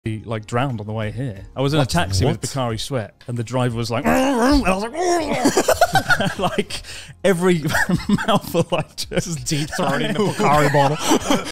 like drowned on the way here. I was in a taxi with Bakari Sweat, and the driver was like, and I was like, like every mouthful, like just deep throating the Bakari bottle.